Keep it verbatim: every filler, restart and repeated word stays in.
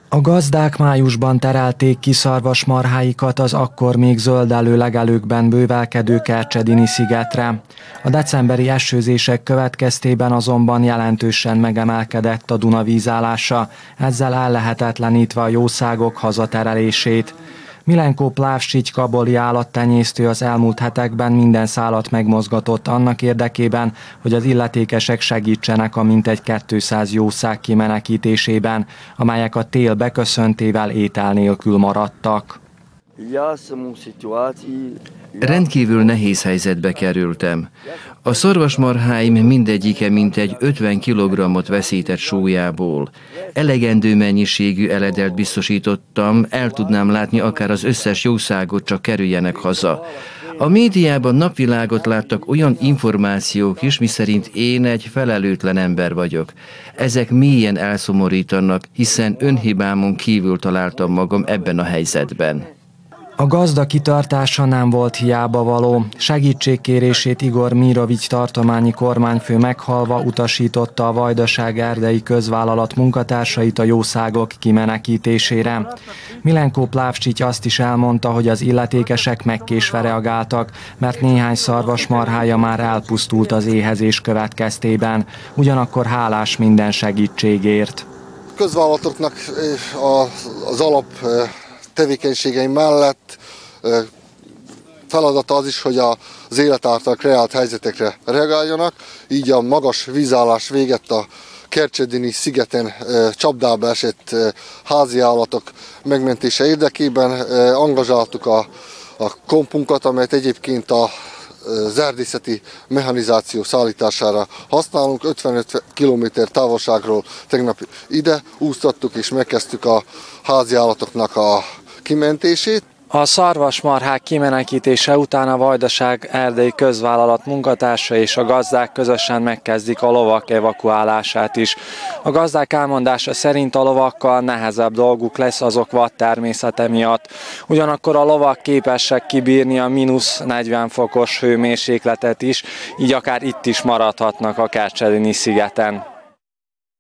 A gazdák májusban terelték ki szarvasmarháikat az akkor még zöldelő legelőkben bővelkedő Kercsedini szigetre. A decemberi esőzések következtében azonban jelentősen megemelkedett a Duna vízállása, ezzel ellehetetlenítve a jószágok hazaterelését. Milenko Plávsics-Kaboli állattenyésztő az elmúlt hetekben minden szálat megmozgatott annak érdekében, hogy az illetékesek segítsenek a mintegy kétszáz jószág kimenekítésében, amelyek a tél beköszöntével étel nélkül maradtak. Rendkívül nehéz helyzetbe kerültem. A szarvasmarháim mindegyike mintegy ötven kilogrammot veszített súlyából. Elegendő mennyiségű eledelt biztosítottam, el tudnám látni akár az összes jószágot, csak kerüljenek haza. A médiában napvilágot láttak olyan információk is, miszerint én egy felelőtlen ember vagyok. Ezek mélyen elszomorítanak, hiszen önhibámon kívül találtam magam ebben a helyzetben. A gazda kitartása nem volt hiába való. Segítségkérését Igor Mirovics tartományi kormányfő meghalva utasította a Vajdaság erdei közvállalat munkatársait a jószágok kimenekítésére. Milenko Plávsics azt is elmondta, hogy az illetékesek megkésve reagáltak, mert néhány szarvasmarhája már elpusztult az éhezés következtében. Ugyanakkor hálás minden segítségért. Közvállalatoknak az alap tevékenységeim mellett feladata az is, hogy az élet által kreált helyzetekre reagáljanak. Így a magas vízállás véget a Kercsedini szigeten csapdába esett háziállatok megmentése érdekében angazsáltuk a, a kompunkat, amelyet egyébként a az erdészeti mechanizáció szállítására használunk. ötvenöt kilométer távolságról tegnap ide úsztattuk és megkezdtük a háziállatoknak a kimentését. A szarvasmarhák kimenekítése után a Vajdaság erdei közvállalat munkatársa és a gazdák közösen megkezdik a lovak evakuálását is. A gazdák elmondása szerint a lovakkal nehezebb dolguk lesz azok vad természete miatt. Ugyanakkor a lovak képesek kibírni a mínusz negyven fokos hőmérsékletet is, így akár itt is maradhatnak a Kercsedini szigeten.